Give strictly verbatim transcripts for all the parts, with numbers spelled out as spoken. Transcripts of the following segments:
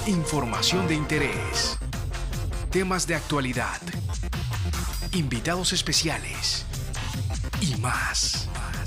Información de interés. Temas de actualidad. Invitados especiales. Y más.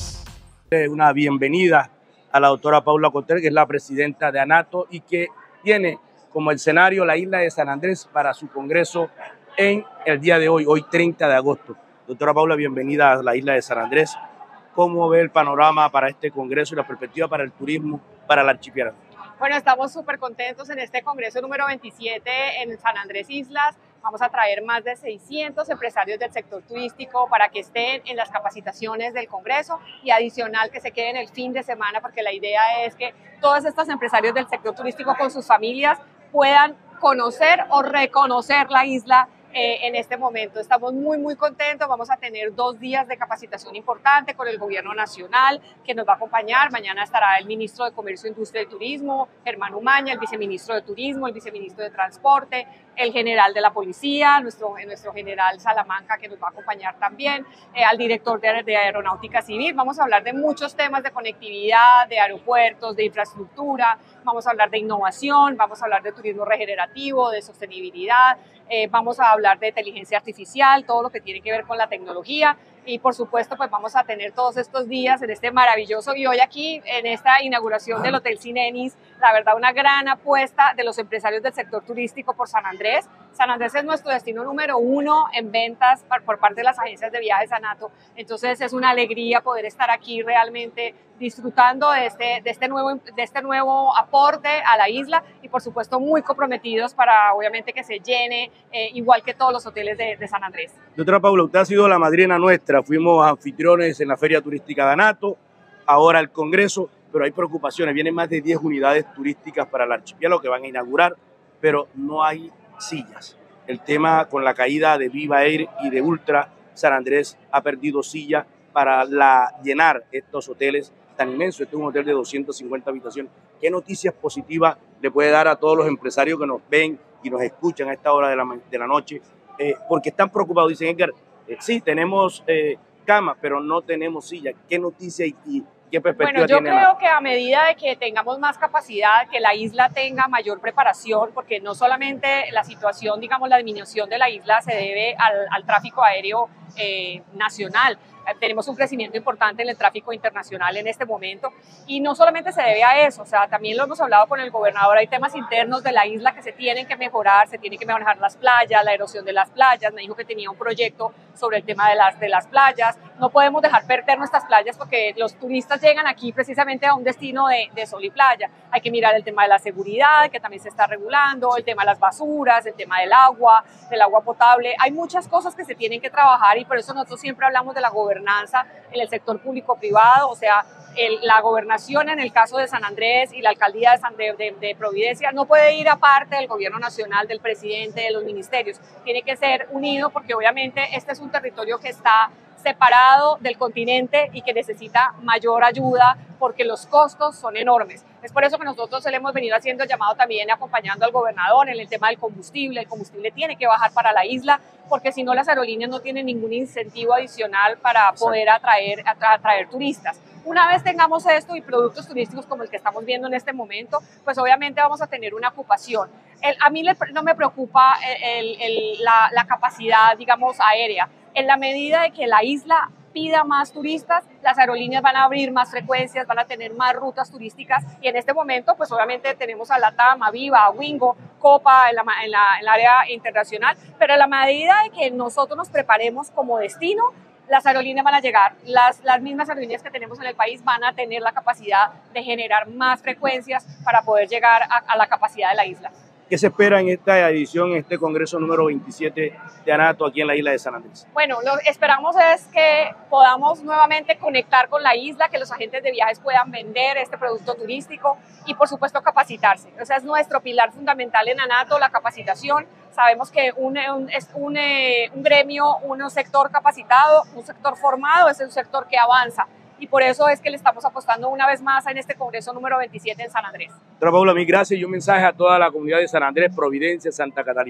Una bienvenida a la doctora Paula Cotter, que es la presidenta de ANATO y que tiene como escenario la isla de San Andrés para su congreso en el día de hoy, hoy treinta de agosto. Doctora Paula, bienvenida a la isla de San Andrés. ¿Cómo ve el panorama para este congreso y la perspectiva para el turismo, para el archipiélago? Bueno, estamos súper contentos en este congreso número veintisiete en San Andrés Islas. Vamos a traer más de seiscientos empresarios del sector turístico para que estén en las capacitaciones del congreso y adicional que se queden el fin de semana, porque la idea es que todos estos empresarios del sector turístico con sus familias puedan conocer o reconocer la isla. Eh, en este momento estamos muy muy contentos, vamos a tener dos días de capacitación importante con el gobierno nacional que nos va a acompañar. Mañana estará el ministro de Comercio, Industria y Turismo, Germán Umaña, el viceministro de Turismo, el viceministro de Transporte, el general de la Policía, nuestro, nuestro general Salamanca, que nos va a acompañar también, eh, al director de, de Aeronáutica Civil. Vamos a hablar de muchos temas de conectividad, de aeropuertos, de infraestructura, vamos a hablar de innovación, vamos a hablar de turismo regenerativo, de sostenibilidad, eh, vamos a hablar de inteligencia artificial, todo lo que tiene que ver con la tecnología. Y por supuesto, pues vamos a tener todos estos días en este maravilloso, y hoy aquí en esta inauguración del Hotel Cinenis, la verdad una gran apuesta de los empresarios del sector turístico por San Andrés. San Andrés es nuestro destino número uno en ventas por, por parte de las agencias de viajes ANATO, entonces es una alegría poder estar aquí realmente disfrutando de este, de este, nuevo, de este nuevo aporte a la isla y por supuesto muy comprometidos para obviamente que se llene eh, igual que todos los hoteles de, de San Andrés. Doctora Paula, usted ha sido la madrina nuestra, fuimos anfitriones en la Feria Turística de ANATO, ahora el Congreso, pero hay preocupaciones, vienen más de diez unidades turísticas para el archipiélago que van a inaugurar, pero no hay sillas. El tema con la caída de Viva Air y de Ultra, San Andrés ha perdido sillas para la, llenar estos hoteles tan inmensos. Este es un hotel de doscientas cincuenta habitaciones. ¿Qué noticias positivas le puede dar a todos los empresarios que nos ven y nos escuchan a esta hora de la, de la noche? Eh, porque están preocupados, dicen, Edgar, eh, sí, tenemos eh, camas, pero no tenemos sillas. ¿Qué noticias y, y qué perspectiva Bueno, yo tienen? creo que a medida de que tengamos más capacidad, que la isla tenga mayor preparación, porque no solamente la situación, digamos, la disminución de la isla se debe al, al tráfico aéreo eh, nacional. Tenemos un crecimiento importante en el tráfico internacional en este momento y no solamente se debe a eso, o sea, también lo hemos hablado con el gobernador, hay temas internos de la isla que se tienen que mejorar, se tienen que mejorar las playas, la erosión de las playas, me dijo que tenía un proyecto sobre el tema de las, de las playas, no podemos dejar perder nuestras playas porque los turistas llegan aquí precisamente a un destino de, de sol y playa, hay que mirar el tema de la seguridad, que también se está regulando, el tema de las basuras, el tema del agua, del agua potable, hay muchas cosas que se tienen que trabajar y por eso nosotros siempre hablamos de la gobernanza en el sector público-privado, o sea, el, la gobernación en el caso de San Andrés y la alcaldía de, San, de, de, de Providencia no puede ir aparte del gobierno nacional, del presidente, de los ministerios, tiene que ser unido porque obviamente este es un territorio que está separado del continente y que necesita mayor ayuda porque los costos son enormes. Es por eso que nosotros le hemos venido haciendo el llamado también acompañando al gobernador en el tema del combustible. El combustible tiene que bajar para la isla porque si no las aerolíneas no tienen ningún incentivo adicional para poder atraer, atraer turistas. Una vez tengamos esto y productos turísticos como el que estamos viendo en este momento, pues obviamente vamos a tener una ocupación. El, a mí le, no me preocupa el, el, la, la capacidad, digamos, aérea. En la medida de que la isla pida más turistas, las aerolíneas van a abrir más frecuencias, van a tener más rutas turísticas y en este momento pues obviamente tenemos a LATAM, a Viva, a Wingo, Copa en la, en la, en el área internacional, pero en la medida de que nosotros nos preparemos como destino, las aerolíneas van a llegar, las, las mismas aerolíneas que tenemos en el país van a tener la capacidad de generar más frecuencias para poder llegar a, a la capacidad de la isla. ¿Qué se espera en esta edición, en este congreso número veintisiete de ANATO aquí en la isla de San Andrés? Bueno, lo que esperamos es que podamos nuevamente conectar con la isla, que los agentes de viajes puedan vender este producto turístico y por supuesto capacitarse. O sea, es nuestro pilar fundamental en ANATO, la capacitación. Sabemos que un, un, es un, eh, un gremio, un sector capacitado, un sector formado, es un sector que avanza. Y por eso es que le estamos apostando una vez más en este congreso número veintisiete en San Andrés. Doctora Paula, mil gracias y un mensaje a toda la comunidad de San Andrés, Providencia, Santa Catalina.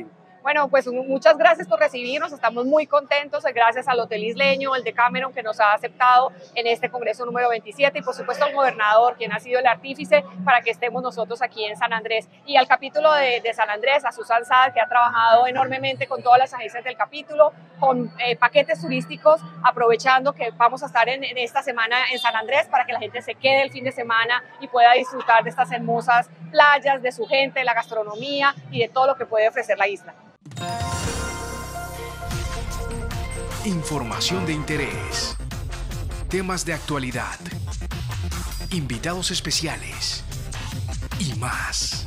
Bueno, pues muchas gracias por recibirnos, estamos muy contentos, gracias al Hotel Isleño, el Decameron, que nos ha aceptado en este Congreso número veintisiete, y por supuesto al gobernador, quien ha sido el artífice para que estemos nosotros aquí en San Andrés, y al capítulo de, de San Andrés, a Susan Saad, que ha trabajado enormemente con todas las agencias del capítulo, con eh, paquetes turísticos, aprovechando que vamos a estar en, en esta semana en San Andrés para que la gente se quede el fin de semana y pueda disfrutar de estas hermosas playas, de su gente, de la gastronomía y de todo lo que puede ofrecer la isla. Información de interés, temas de actualidad, invitados especiales y más.